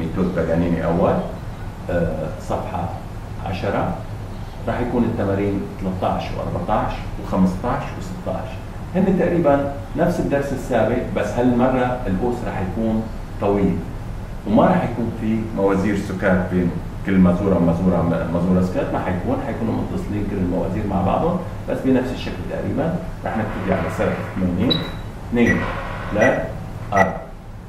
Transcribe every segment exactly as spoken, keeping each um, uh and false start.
ميثود باجانيني أول أه صفحة عشرة. راح يكون التمارين ثلاثة عشر و14 و15 و16 هن تقريبا نفس الدرس السابق، بس هالمرة القوس راح يكون طويل وما راح يكون في موازير سكات بين كل مازورة ومازورة مازورة سكات، ما حيكون حيكونوا متصلين كل الموازير مع بعضهم بس بنفس الشكل تقريبا. راح نبتدي على سرعة ثمانين اثنين ثلاثة أربعة.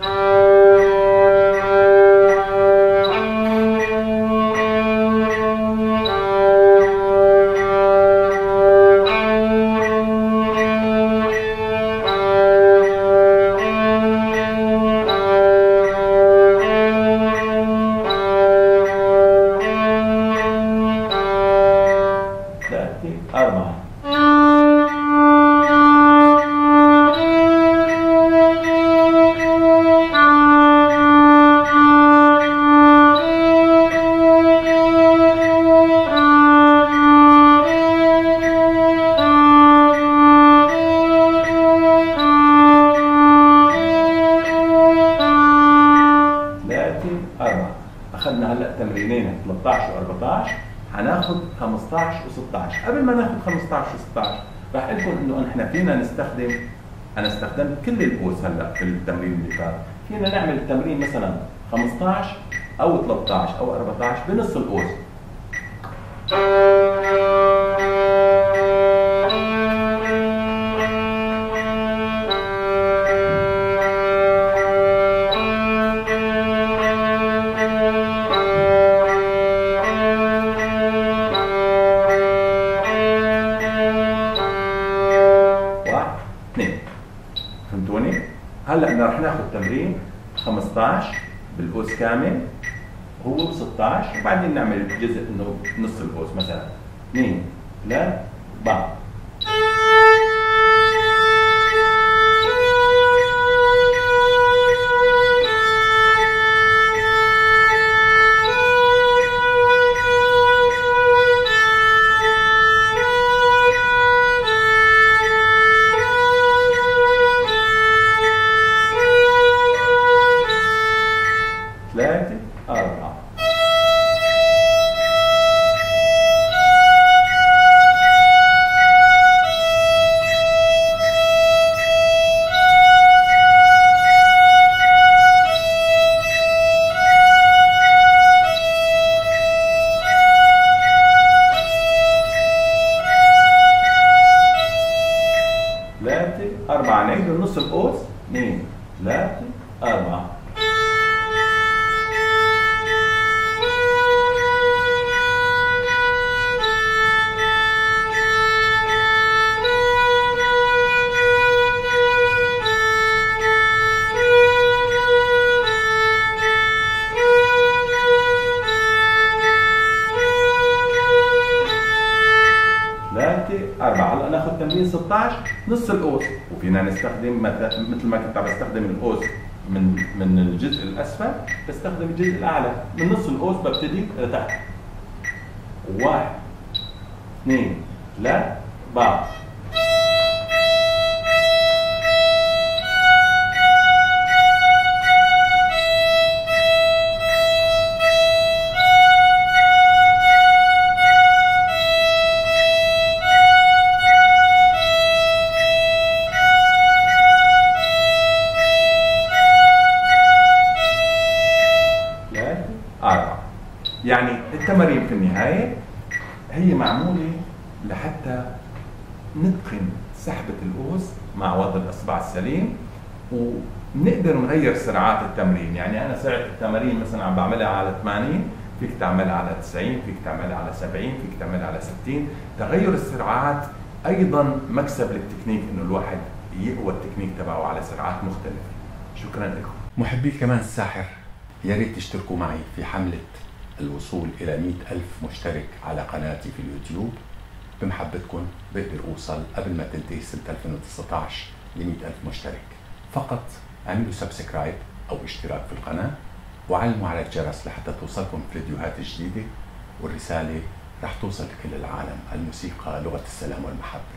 أربعة. ثلاثة أربعة. أخذنا هلا تمرينين ثلاثة عشر و14، هناخد خمسة عشر و16. قبل ما ناخد خمسة عشر و16 راح اقول لكم انه احنا فينا نستخدم، انا استخدمت كل القوس هلا في التمرين اللي فات، فينا نعمل التمرين مثلا خمسة عشر او ثلاثة عشر او أربعة عشر بنص القوس. فهمتوني؟ هلا رح ناخذ تمرين خمسة عشر بالقوس كامل هو ب ستة عشر، وبعدين نعمل جزء انه نص القوس مثلا اثنين ثلاثة أربعة. ثلاثة أربعة. ثلاثة أربعة. نعيد نص القوس اثنين ثلاثة أربعة. ثلاثة أربعة. هلا ناخذ تمرين ستة عشر نص القوس، وفينا نستخدم مثل ما كنت عم بستخدم القوس من من الجزء الاسفل، بستخدم الجزء الاعلى من نص القوس، ببتدي لتحت. واحد اثنين ثلاثة أربعة. أربعة. يعني التمارين في النهاية هي معمولة لحتى نتقن سحبة القوس مع وضع الإصبع السليم، ونقدر نغير سرعات التمرين. يعني أنا سرعة التمارين مثلا عم بعملها على ثمانين، فيك تعملها على تسعين، فيك تعملها على سبعين، فيك تعملها على ستين. تغير السرعات أيضا مكسب للتكنيك، إنه الواحد يقوى التكنيك تبعه على سرعات مختلفة. شكرا لكم. محبي كمان الساحر، يا ريت تشتركوا معي في حملة الوصول إلى مئة ألف مشترك على قناتي في اليوتيوب. بمحبتكم بقدر أوصل قبل ما تنتهي سنة ألفين وتسعة عشر ل مئة ألف مشترك. فقط اعملوا سبسكرايب أو اشتراك في القناة، وعلموا على الجرس لحتى توصلكم فيديوهات جديدة، والرسالة رح توصل لكل العالم. الموسيقى لغة السلام والمحبة.